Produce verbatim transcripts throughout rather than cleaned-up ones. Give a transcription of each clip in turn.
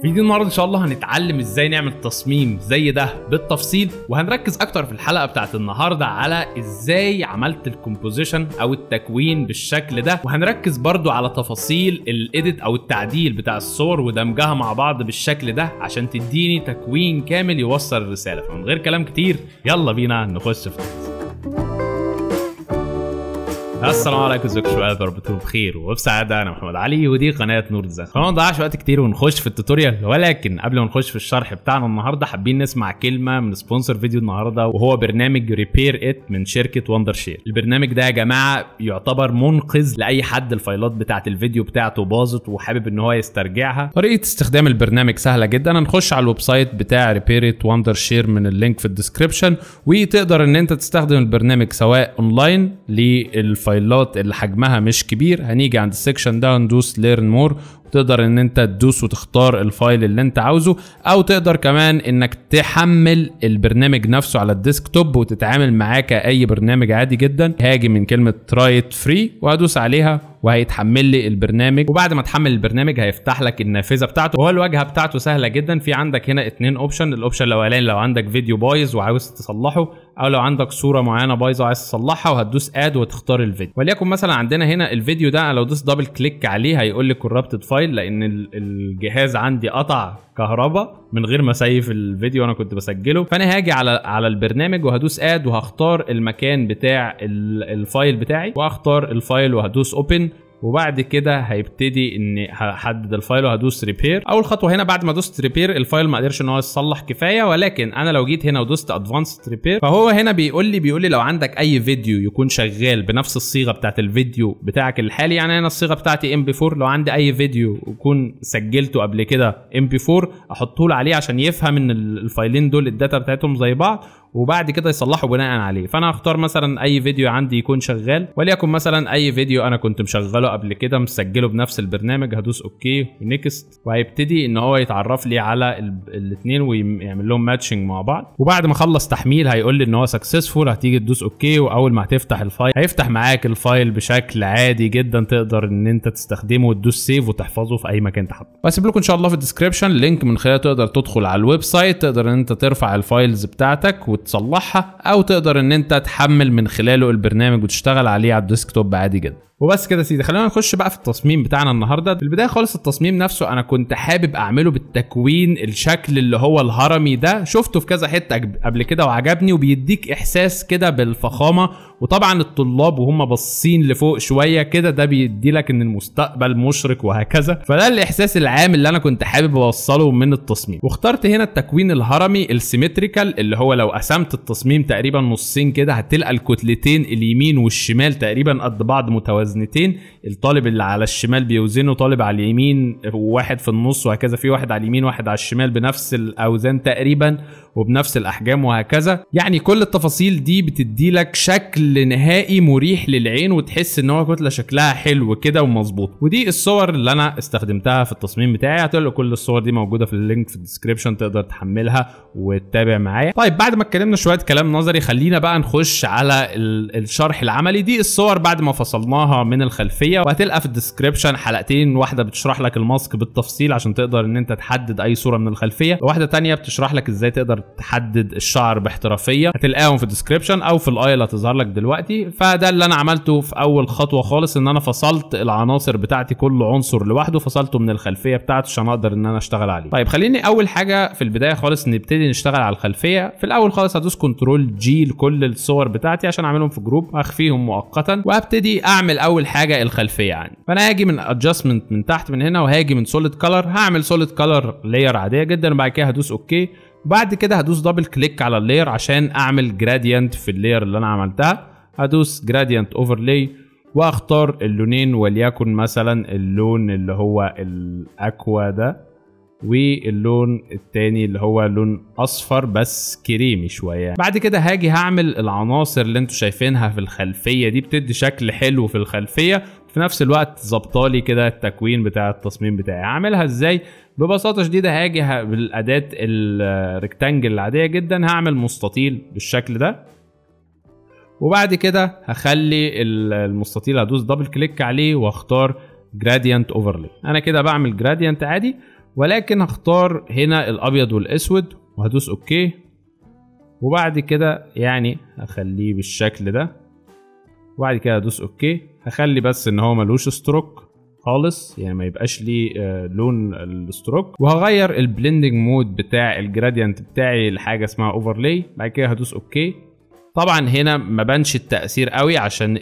فيديو النهارده ان شاء الله هنتعلم ازاي نعمل تصميم زي ده بالتفصيل، وهنركز اكتر في الحلقه بتاعت النهارده على ازاي عملت الكومبوزيشن او التكوين بالشكل ده، وهنركز برضو على تفاصيل الايديت او التعديل بتاع الصور ودمجها مع بعض بالشكل ده عشان تديني تكوين كامل يوصل الرساله. فمن غير كلام كتير يلا بينا نخش في التفاصيل. السلام عليكم، ازيكم شباب؟ يا رب تكونوا بخير وبسعاده. انا محمد علي ودي قناه نور ديزاين. خلونا ما نضيعش وقت كتير ونخش في التوتوريال، ولكن قبل ما نخش في الشرح بتاعنا النهارده حابين نسمع كلمه من سبونسر فيديو النهارده، وهو برنامج ريبير ات من شركه وندر شير. البرنامج ده يا جماعه يعتبر منقذ لاي حد الفايلات بتاعه الفيديو بتاعته باظت وحابب ان هو يسترجعها. طريقه استخدام البرنامج سهله جدا، هنخش على الويب سايت بتاع ريبير ات وندر شير من اللينك في الديسكربشن، وتقدر ان انت تستخدم البرنامج سواء اونلاين للفايلات اللي حجمها مش كبير. هنيجي عند السكشن ده هندوس ليرن مور، وتقدر ان انت تدوس وتختار الفايل اللي انت عاوزه، او تقدر كمان انك تحمل البرنامج نفسه على الديسكتوب وتتعامل معاه كاي برنامج عادي جدا. هاجي من كلمه تراي ات فري وهدوس عليها وهيتحمل لي البرنامج، وبعد ما تحمل البرنامج هيفتح لك النافذه بتاعته، وهو الواجهه بتاعته سهله جدا. في عندك هنا اتنين اوبشن. الاوبشن الاولاني لو عندك فيديو بايظ وعاوز تصلحه، او لو عندك صوره معينه بايظه وعايز تصلحها، وهتدوس اد وتختار الفيديو. وليكن مثلا عندنا هنا الفيديو ده، لو دوس دبل كليك عليه هيقول لي كوربتد فايل، لان الجهاز عندي قطع كهرباء من غير ما اسيف الفيديو وانا كنت بسجله. فانا هاجي على على البرنامج وهدوس اد وهختار المكان بتاع الفايل بتاعي، واختار الفايل وهدوس اوبن، وبعد كده هيبتدي اني هحدد الفايل وهدوس ريبير. اول خطوه هنا بعد ما دوست ريبير الفايل ما قدرش ان هو يتصلح كفايه، ولكن انا لو جيت هنا ودوست ادفانسد ريبير فهو هنا بيقول لي بيقول لي لو عندك اي فيديو يكون شغال بنفس الصيغه بتاعت الفيديو بتاعك الحالي، يعني انا الصيغه بتاعتي ام بي فور، لو عندي اي فيديو يكون سجلته قبل كده ام بي فور احطه له عليه عشان يفهم ان الفايلين دول الداتا بتاعتهم زي بعض، وبعد كده يصلحوا بناء عليه. فانا هختار مثلا اي فيديو عندي يكون شغال، وليكن مثلا اي فيديو انا كنت مشغله قبل كده مسجله بنفس البرنامج. هدوس اوكي ونيكست، وهيبتدي ان هو يتعرف لي على الاثنين ويعمل لهم ماتشنج مع بعض. وبعد ما اخلص تحميل هيقول لي ان هو سكسسفول، هتيجي تدوس اوكي، واول ما هتفتح الفايل هيفتح معاك الفايل بشكل عادي جدا، تقدر ان انت تستخدمه وتدوس سيف وتحفظه في اي مكان تحطه. واسيب لكم ان شاء الله في الديسكربشن لينك من خلاله تقدر تدخل على الويب سايت، تقدر ان انت ترفع الفايلز بتاعتك وتصلحها، او تقدر ان انت تحمل من خلاله البرنامج وتشتغل عليه على الديسكتوب عادي جدا. وبس كده يا سيدي، خلينا نخش بقى في التصميم بتاعنا النهارده. في البدايه خالص التصميم نفسه انا كنت حابب اعمله بالتكوين الشكل اللي هو الهرمي ده، شفته في كذا حته قبل كده وعجبني، وبيديك احساس كده بالفخامه. وطبعا الطلاب وهم باصين لفوق شويه كده ده بيدي لك ان المستقبل مشرق وهكذا. فده الاحساس العام اللي انا كنت حابب اوصله من التصميم. واخترت هنا التكوين الهرمي السيمتريكال، اللي هو لو قسمت التصميم تقريبا نصين كده هتلقى الكتلتين اليمين والشمال تقريبا قد بعض متوازنتين. الطالب اللي على الشمال بيوزنه طالب على اليمين، وواحد في النص، وهكذا في واحد على اليمين واحد على الشمال بنفس الاوزان تقريبا وبنفس الاحجام وهكذا. يعني كل التفاصيل دي بتدي لك شكل نهائي مريح للعين، وتحس ان هو كتله شكلها حلو كده ومظبوط. ودي الصور اللي انا استخدمتها في التصميم بتاعي. هتلاقوا كل الصور دي موجوده في اللينك في الديسكربشن، تقدر تحملها وتتابع معايا. طيب بعد ما اتكلمنا شويه كلام نظري، خلينا بقى نخش على الشرح العملي. دي الصور بعد ما فصلناها من الخلفيه، وهتلقى في الديسكربشن حلقتين، واحده بتشرح لك الماسك بالتفصيل عشان تقدر ان انت تحدد اي صوره من الخلفيه، وواحده تانية بتشرح لك ازاي تقدر تحدد الشعر باحترافيه. هتلاقيهم في الديسكربشن او في الاي اللي هتظهر لك دلوقتي. فده اللي انا عملته في اول خطوه خالص، ان انا فصلت العناصر بتاعتي كل عنصر لوحده، فصلته من الخلفيه بتاعته عشان اقدر ان انا اشتغل عليه. طيب خليني اول حاجه في البدايه خالص نبتدي نشتغل على الخلفيه. في الاول خالص هدوس كنترول جي لكل الصور بتاعتي عشان اعملهم في جروب، هخفيهم مؤقتا، وهبتدي اعمل اول حاجه الخلفيه عندي. فانا هاجي من ادجستمنت من تحت من هنا، وهاجي من سوليد كلر، هعمل سوليد كلر لاير عاديه جدا، وبعد كده هدوس اوكي. بعد كده هدوس دبل كليك على اللاير عشان اعمل جراديانت في اللاير اللي انا عملتها. هدوس جراديانت اوفرلاي واختار اللونين، وليكن مثلا اللون اللي هو الاكوا ده، واللون التاني اللي هو لون اصفر بس كريمي شويه. بعد كده هاجي هعمل العناصر اللي انتوا شايفينها في الخلفيه دي، بتدي شكل حلو في الخلفيه، في نفس الوقت ظبطالي كده التكوين بتاع التصميم بتاعي. هعملها ازاي؟ ببساطه شديده هاجي بالاداه الريكتانجل العاديه جدا، هعمل مستطيل بالشكل ده، وبعد كده هخلي المستطيل هدوس دبل كليك عليه واختار جراديانت اوفرلاي. انا كده بعمل جراديانت عادي، ولكن هختار هنا الابيض والاسود وهدوس اوكي. وبعد كده يعني هخليه بالشكل ده، وبعد كده هدوس اوكي. هخلي بس ان هو ملوش ستروك خالص، يعني ما يبقاش ليه آه لون الستروك. وهغير البلندنج مود بتاع الجراديانت بتاعي لحاجه اسمها اوفرلاي. بعد كده هدوس اوكي. طبعا هنا ما بانش التاثير قوي عشان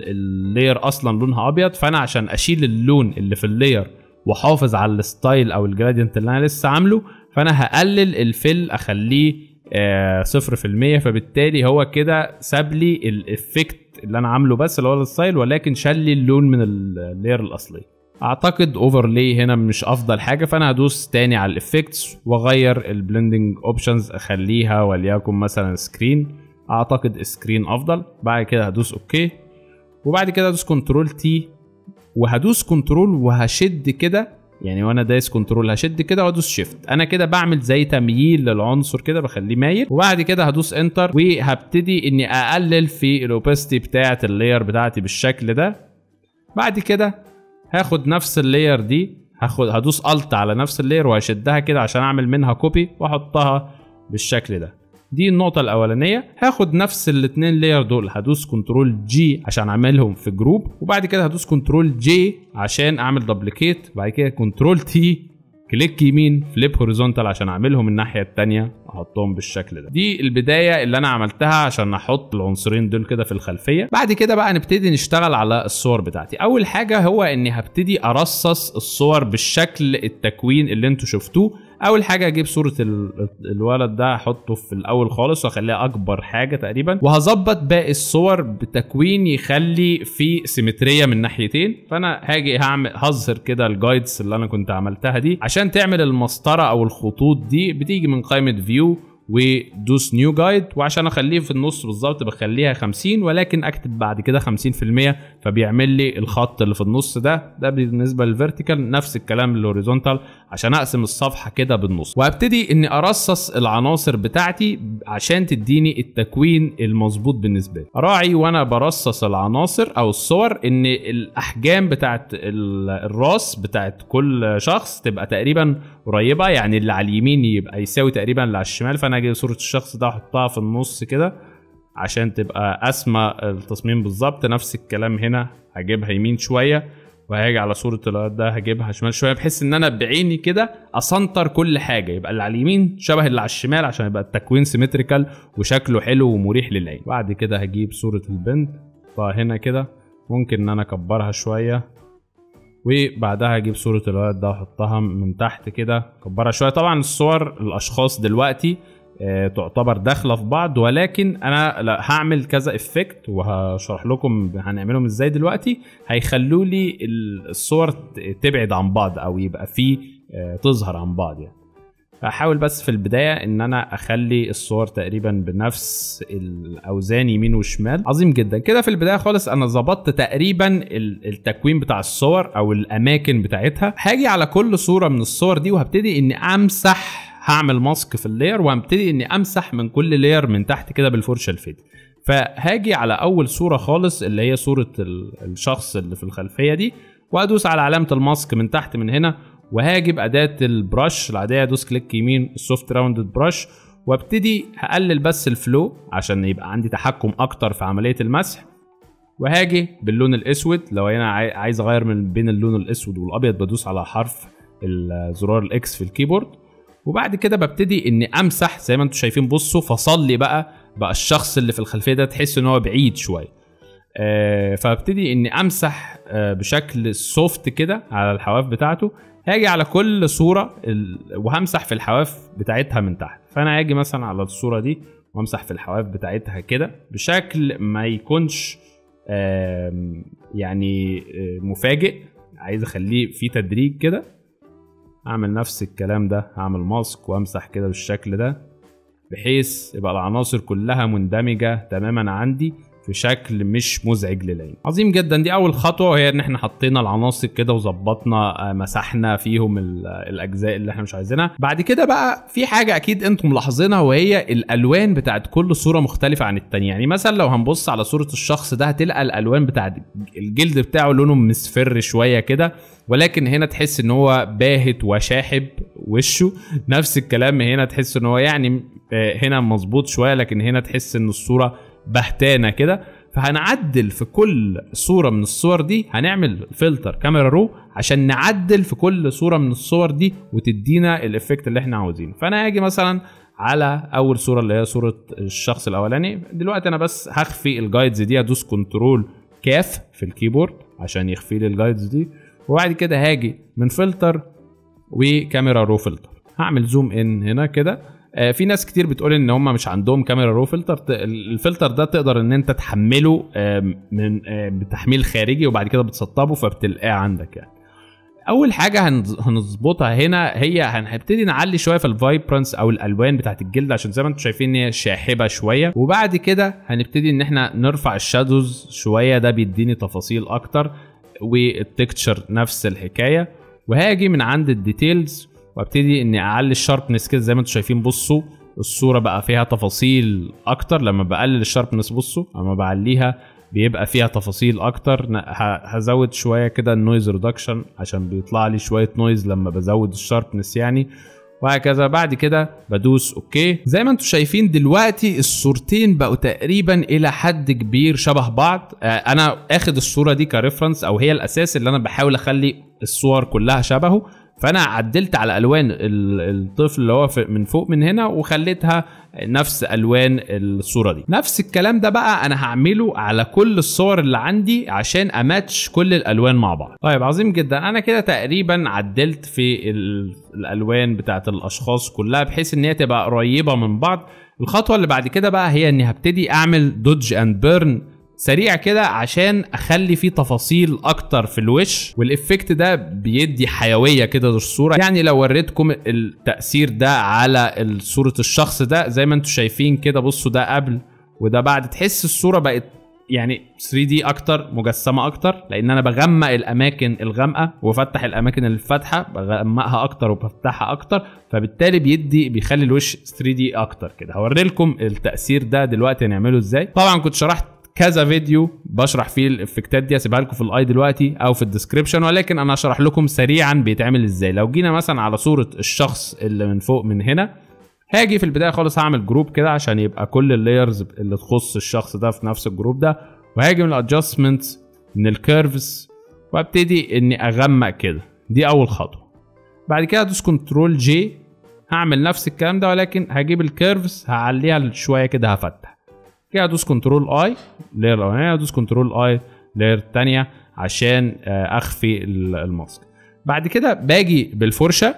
اللاير اصلا لونها ابيض، فانا عشان اشيل اللون اللي في اللاير واحافظ على الستايل او الجراديانت اللي انا لسه عامله، فانا هقلل الفيل اخليه آه صفر في المية. فبالتالي هو كده ساب لي الافكت اللي انا عامله بس اللي هو الستايل، ولكن شال لي اللون من اللاير الاصلي. اعتقد اوفرلاي هنا مش افضل حاجه، فانا هدوس تاني على الافكتس واغير البلندنج اوبشنز اخليها وليكن مثلا سكرين. اعتقد سكرين افضل. بعد كده هدوس اوكي. وبعد كده هدوس كنترول تي وهدوس كنترول وهشد كده، يعني وانا دايس كنترول هشد كده وادوس شيفت. انا كده بعمل زي تمييل للعنصر كده، بخليه مايل. وبعد كده هدوس انتر وهبتدي اني اقلل في الاوباسيتي بتاعه اللاير بتاعتي بالشكل ده. بعد كده هاخد نفس اللاير دي، هاخد هدوس الت على نفس اللاير وهشدها كده عشان اعمل منها كوبي واحطها بالشكل ده. دي النقطة الأولانية. هاخد نفس الاتنين لاير دول هدوس كنترول جي عشان أعملهم في جروب، وبعد كده هدوس كنترول جي عشان أعمل دبليكيت. بعد كده كنترول تي كليك يمين فليب هوريزونتال عشان أعملهم الناحية التانية أحطهم بالشكل ده. دي البداية اللي أنا عملتها عشان أحط العنصرين دول كده في الخلفية. بعد كده بقى نبتدي نشتغل على الصور بتاعتي. أول حاجة هو إني هبتدي أرصص الصور بالشكل التكوين اللي انتوا شفتوه. اول حاجه اجيب صوره الولد ده احطه في الاول خالص واخليها اكبر حاجه تقريبا، وهظبط باقي الصور بتكوين يخلي في سيمتريه من ناحيتين. فانا هاجي هعمل هظهر كده الجايدز اللي انا كنت عملتها دي. عشان تعمل المسطره او الخطوط دي بتيجي من قائمه فيو ودوس نيو جايد، وعشان اخليه في النص بالظبط بخليها خمسين، ولكن اكتب بعد كده خمسين في المية فبيعمل لي الخط اللي في النص ده. ده بالنسبه للفيرتيكال. نفس الكلام للهوريزونتال عشان اقسم الصفحه كده بالنص. وابتدي اني ارصص العناصر بتاعتي عشان تديني التكوين المظبوط بالنسبه لي. اراعي وانا برصص العناصر او الصور ان الاحجام بتاعت الراس بتاعت كل شخص تبقى تقريبا قريبه، يعني اللي على اليمين يبقى يساوي تقريبا اللي على الشمال. فانا اجي صوره الشخص ده احطها في النص كده عشان تبقى اسمى التصميم بالظبط. نفس الكلام هنا هجيبها يمين شويه، وهاجي على صوره الولد ده هجيبها شمال شويه، بحيث ان انا بعيني كده اسنتر كل حاجه، يبقى اللي على اليمين شبه اللي على الشمال عشان يبقى التكوين سيمتريكال وشكله حلو ومريح للعين. بعد كده هجيب صوره البنت فهنا كده ممكن ان انا اكبرها شويه، وبعدها هجيب صورة الولد ده واحطها من تحت كده كبرها شوية. طبعا الصور الاشخاص دلوقتي اه تعتبر داخلة في بعض، ولكن انا لا هعمل كذا افكت وهشرح لكم هنعملهم ازاي دلوقتي، هيخلوا لي الصور تبعد عن بعض او يبقى فيه اه تظهر عن بعض. يعني هحاول بس في البداية ان انا اخلي الصور تقريبا بنفس الاوزان يمين وشمال. عظيم جدا كده. في البداية خالص انا ظبطت تقريبا التكوين بتاع الصور او الاماكن بتاعتها. هاجي على كل صورة من الصور دي وهبتدي اني امسح، هعمل ماسك في اللاير وهبتدي اني امسح من كل لاير من تحت كده بالفرشة الفيديو. فهاجي على اول صورة خالص اللي هي صورة الشخص اللي في الخلفية دي، وادوس على علامة الماسك من تحت من هنا، وهاجي بأداة البرش العادية ادوس كليك يمين السوفت راوندد برش، وابتدي هقلل بس الفلو عشان يبقى عندي تحكم اكتر في عملية المسح. وهاجي باللون الاسود، لو انا عايز اغير من بين اللون الاسود والابيض بدوس على حرف الزرار الاكس في الكيبورد. وبعد كده ببتدي اني امسح زي ما انتم شايفين. بصوا فصل لي بقى بقى الشخص اللي في الخلفية ده تحس ان هو بعيد شوية. آه فابتدي اني امسح آه بشكل سوفت كده على الحواف بتاعته. هاجي على كل صورة وهمسح في الحواف بتاعتها من تحت. فانا هاجي مثلا على الصورة دي وامسح في الحواف بتاعتها كده بشكل ما يكونش يعني مفاجئ، عايز اخليه في تدريج كده. اعمل نفس الكلام ده، هعمل ماسك وامسح كده بالشكل ده بحيث يبقى العناصر كلها مندمجة تماما عندي في شكل مش مزعج للعين. عظيم جدا. دي اول خطوه، وهي ان احنا حطينا العناصر كده وظبطنا مسحنا فيهم الاجزاء اللي احنا مش عايزينها. بعد كده بقى في حاجه اكيد انتم ملاحظينها، وهي الالوان بتاعت كل صوره مختلفه عن التانية. يعني مثلا لو هنبص على صوره الشخص ده هتلقى الالوان بتاعت الجلد بتاعه لونه مصفر شويه كده، ولكن هنا تحس ان هو باهت وشاحب وشه. نفس الكلام هنا تحس ان هو يعني هنا مظبوط شويه، لكن هنا تحس ان الصوره بهتانه كده. فهنعدل في كل صوره من الصور دي، هنعمل فلتر كاميرا رو عشان نعدل في كل صوره من الصور دي وتدينا الافكت اللي احنا عاوزينه. فانا هاجي مثلا على اول صوره اللي هي صوره الشخص الاولاني. دلوقتي انا بس هخفي الجايدز دي، هدوس كنترول كاف في الكيبورد عشان يخفي لي الجايدز دي. وبعد كده هاجي من فلتر وكاميرا رو فلتر، هعمل زوم ان هنا كده. آه في ناس كتير بتقول ان هم مش عندهم كاميرا رو فلتر. الفلتر ده تقدر ان انت تحمله آه من آه بتحميل خارجي وبعد كده بتسطبه فبتلاقيه عندك. يعني اول حاجه هنظبطها هنا هي هنبتدي نعلي شويه في الفايبرنس او الالوان بتاعت الجلد، عشان زي ما انتم شايفين ان هي شاحبه شويه. وبعد كده هنبتدي ان احنا نرفع الشادوز شويه، ده بيديني تفاصيل اكتر. والتكتشر نفس الحكايه. وهاجي من عند الديتيلز وابتدي اني اعلي الشاربنس كده. زي ما انتم شايفين بصوا الصوره بقى فيها تفاصيل اكتر. لما بقلل الشاربنس بصوا اما بعليها بيبقى فيها تفاصيل اكتر. هزود شويه كده النويز ريدكشن عشان بيطلع لي شويه نويز لما بزود الشاربنس يعني، وهكذا. بعد كده بدوس اوكي. زي ما انتم شايفين دلوقتي الصورتين بقوا تقريبا الى حد كبير شبه بعض. انا اخد الصوره دي كريفرنس او هي الاساس اللي انا بحاول اخلي الصور كلها شبهه. فانا عدلت على الوان الطفل اللي هو من فوق من هنا وخليتها نفس الوان الصوره دي. نفس الكلام ده بقى انا هعمله على كل الصور اللي عندي عشان اماتش كل الالوان مع بعض. طيب عظيم جدا. انا كده تقريبا عدلت في الالوان بتاعت الاشخاص كلها بحيث ان هي تبقى قريبه من بعض. الخطوه اللي بعد كده بقى هي اني هبتدي اعمل دوج اند بيرن سريع كده عشان اخلي فيه تفاصيل اكتر في الوش، والافكت ده بيدي حيويه كده للصوره. يعني لو وريتكم التاثير ده على صوره الشخص ده زي ما انتم شايفين كده، بصوا ده قبل وده بعد، تحس الصوره بقت يعني ثري دي اكتر، مجسمه اكتر، لان انا بغمق الاماكن الغامقه وبفتح الاماكن الفاتحه، بغمقها اكتر وبفتحها اكتر، فبالتالي بيدي بيخلي الوش ثري دي اكتر كده. هوري لكم التاثير ده دلوقتي هنعمله ازاي. طبعا كنت شرحت كذا فيديو بشرح فيه الافكتات دي، هسيبها لكم في الاي دلوقتي او في الديسكريبشن، ولكن انا هشرح لكم سريعا بيتعمل ازاي. لو جينا مثلا على صوره الشخص اللي من فوق من هنا، هاجي في البدايه خالص هعمل جروب كده عشان يبقى كل اللايرز اللي تخص الشخص ده في نفس الجروب ده، وهاجي من الادجستمنتس من الكيرفز وابتدي اني اغمق كده. دي اول خطوه. بعد كده ادوس كنترول جي، هعمل نفس الكلام ده ولكن هجيب الكيرفز هعليها شويه كده، هفتح كده، ادوس كنترول اي لاير الاولانيه، ادوس كنترول اي لاير الثانيه عشان اخفي الماسك. بعد كده باجي بالفرشه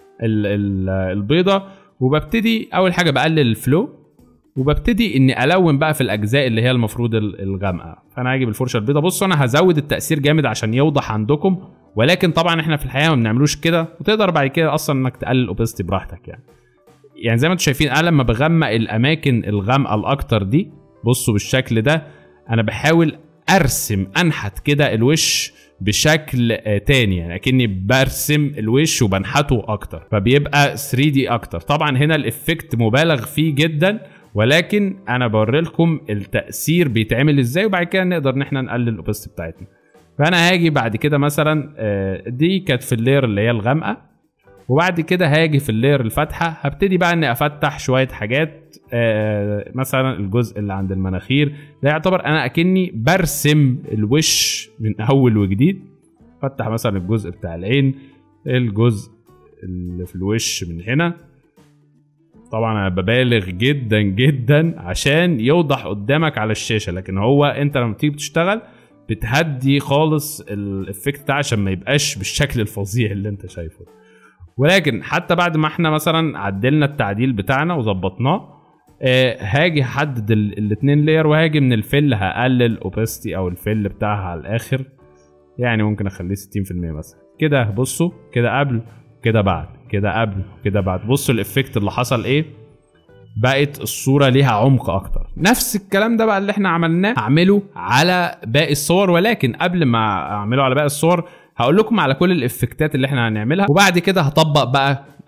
البيضه وببتدي اول حاجه بقلل الفلو وببتدي اني الون بقى في الاجزاء اللي هي المفروض الغامقه. فانا هاجي بالفرشه البيضاء. بصوا انا هزود التاثير جامد عشان يوضح عندكم، ولكن طبعا احنا في الحقيقه ما بنعملوش كده، وتقدر بعد كده اصلا انك تقلل الاوبستي براحتك. يعني يعني زي ما انتم شايفين انا لما بغمق الاماكن الغامقه الاكتر دي، بصوا بالشكل ده انا بحاول ارسم انحت كده الوش بشكل تاني، يعني اكني برسم الوش وبنحته اكتر، فبيبقى ثري دي اكتر. طبعا هنا الافكت مبالغ فيه جدا، ولكن انا بوري لكم التاثير بيتعمل ازاي، وبعد كده نقدر ان احنا نقلل الاوبستي بتاعتنا. فانا هاجي بعد كده مثلا دي كانت في اللير اللي هي الغامقه، وبعد كده هاجي في اللير الفاتحه، هبتدي بقى اني افتح شويه حاجات. آه مثلا الجزء اللي عند المناخير ده يعتبر انا اكني برسم الوش من اول وجديد. فتح مثلا الجزء بتاع العين، الجزء اللي في الوش من هنا. طبعا انا ببالغ جدا جدا عشان يوضح قدامك على الشاشه، لكن هو انت لما تيجي بتشتغل بتهدي خالص الافكت ده عشان ما يبقاش بالشكل الفظيع اللي انت شايفه. ولكن حتى بعد ما احنا مثلا عدلنا التعديل بتاعنا وظبطناه، آه هاجي احدد الاثنين لاير، وهاجي من الفل هقلل اوبستي او الفل بتاعها على الاخر، يعني ممكن اخليه ستين في المية مثلا كده. بصوا كده قبل كده بعد، كده قبل كده بعد، بصوا الافكت اللي حصل ايه، بقت الصوره ليها عمق اكتر. نفس الكلام ده بقى اللي احنا عملناه اعمله على باقي الصور، ولكن قبل ما اعمله على باقي الصور هقول لكم على كل الافكتات اللي احنا هنعملها، وبعد كده هطبق بقى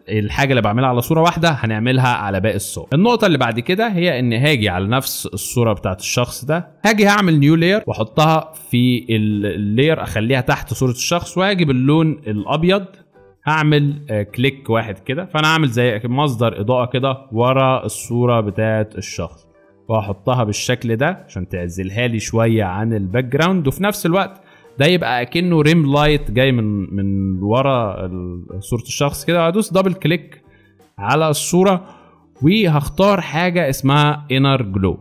الحاجه اللي بعملها على صوره واحده هنعملها على باقي الصور. النقطه اللي بعد كده هي ان هاجي على نفس الصوره بتاعت الشخص ده، هاجي هعمل نيو لاير واحطها في اللاير اخليها تحت صوره الشخص، وهاجي باللون الابيض هعمل كليك واحد كده، فانا هعمل زي مصدر اضاءه كده ورا الصوره بتاعت الشخص وهحطها بالشكل ده عشان تعزلها لي شويه عن الباك جراوند، وفي نفس الوقت ده يبقى اكنه ريم لايت جاي من من ورا صوره الشخص كده. هدوس دبل كليك على الصوره وهختار حاجه اسمها انر جلو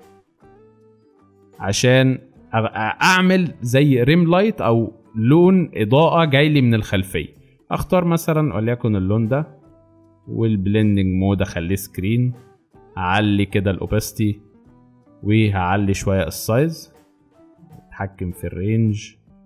عشان اعمل زي ريم لايت او لون اضاءه جاي لي من الخلفيه. اختار مثلا وليكن اللون ده، والبلندنج مود اخليه سكرين، اعلي كده الاوباستي وهعلي شويه السايز، اتحكم في الرينج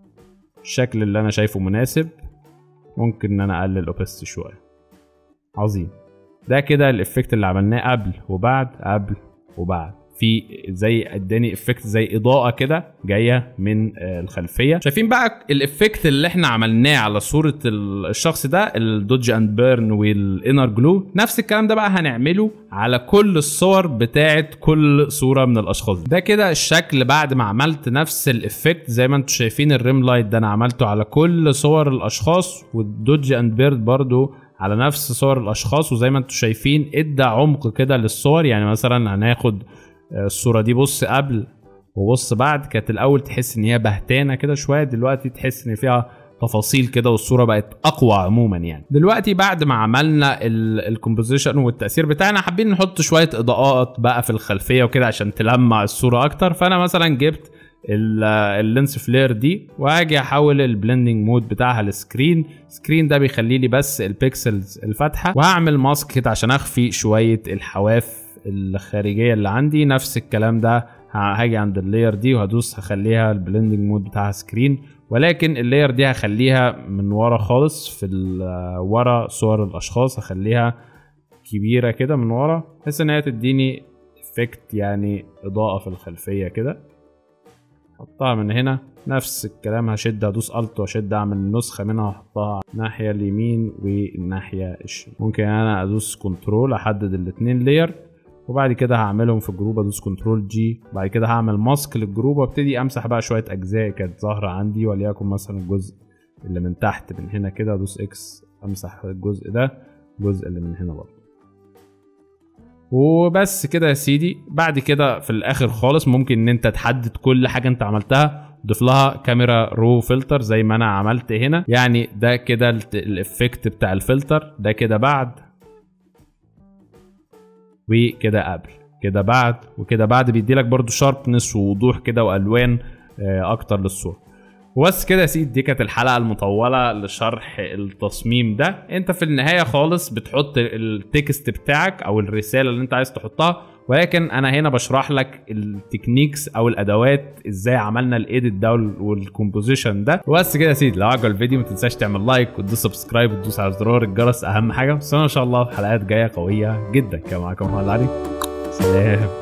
الشكل اللي انا شايفه مناسب. ممكن ان انا اقلل الاوباستي شويه. عظيم. ده كده الافكت اللي عملناه قبل وبعد، قبل وبعد، في زي اداني افكت زي اضاءه كده جايه من الخلفيه. شايفين بقى الافكت اللي احنا عملناه على صوره الشخص ده، الدوج اند بيرن والانر جلو، نفس الكلام ده بقى هنعمله على كل الصور بتاعه كل صوره من الاشخاص. ده كده الشكل بعد ما عملت نفس الافكت. زي ما انتم شايفين الريم لايت ده انا عملته على كل صور الاشخاص، والدوج اند بيرن برضو على نفس صور الاشخاص، وزي ما انتم شايفين ادى عمق كده للصور. يعني مثلا هناخد الصورة دي، بص قبل وبص بعد، كانت الأول تحس إن هي بهتانة كده شوية، دلوقتي تحس إن فيها تفاصيل كده والصورة بقت أقوى عموما. يعني دلوقتي بعد ما عملنا الكومبوزيشن والتأثير بتاعنا، حابين نحط شوية إضاءات بقى في الخلفية وكده عشان تلمع الصورة أكتر. فأنا مثلا جبت اللينس فلير دي وهاجي احول البلندنج مود بتاعها لسكرين. سكرين ده بيخلي لي بس البيكسلز الفاتحه، وهعمل ماسك كده عشان اخفي شويه الحواف الخارجيه اللي عندي. نفس الكلام ده هاجي عند اللاير دي وهدوس هخليها البلندنج مود بتاعها سكرين، ولكن اللاير دي هخليها من ورا خالص، في ورا صور الاشخاص هخليها كبيره كده من ورا، بحيث ان هي تديني افكت يعني اضاءه في الخلفيه كده. احطها من هنا نفس الكلام، هشد هدوس الت واشد اعمل نسخه منها واحطها الناحيه اليمين والناحيه الشمال. ممكن انا ادوس كنترول احدد الاثنين لاير، وبعد كده هعملهم في جروب، ادوس كنترول جي، بعد كده هعمل ماسك للجروب وابتدي امسح بقى شويه اجزاء كانت ظاهره عندي، وليكن مثلا الجزء اللي من تحت من هنا كده، ادوس اكس امسح الجزء ده، الجزء اللي من هنا برضه. وبس كده يا سيدي. بعد كده في الاخر خالص ممكن ان انت تحدد كل حاجه انت عملتها، تضيف لها كاميرا رو فلتر زي ما انا عملت هنا. يعني ده كده الافكت بتاع الفلتر، ده كده بعد وكده قبل، كده بعد وكده بعد، بيدي لك برضو شاربنس ووضوح كده والوان اكتر للصوره. وبس كده يا سيدي، دي كانت الحلقه المطوله لشرح التصميم ده. انت في النهايه خالص بتحط التكست بتاعك او الرساله اللي انت عايز تحطها، ولكن انا هنا بشرح لك التكنيكس او الادوات ازاي عملنا الايديت ده والكومبوزيشن ده. وبس كده يا سيدي، لو عجبك الفيديو ما تنساش تعمل لايك وتدوس سبسكرايب وتدوس على زرار الجرس، اهم حاجه. بس انا ان شاء الله في حلقات جايه قويه جدا. كان معاكم محمد علي، سلام.